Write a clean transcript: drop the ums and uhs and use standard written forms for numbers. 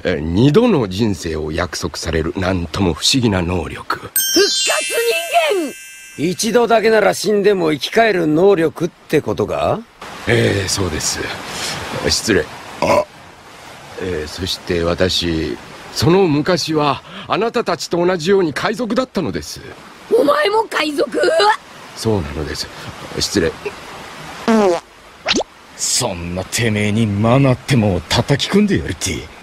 二度の人生を約束されるなんとも不思議な能力。 復活人間。 一度だけなら死んでも生き返る能力ってことか？ そうです。失礼。そして私、その昔はあなたたちと同じように海賊だったのです。 お前も海賊？ そうなのです。失礼。 そんなてめえにマナっても叩き込んでやるって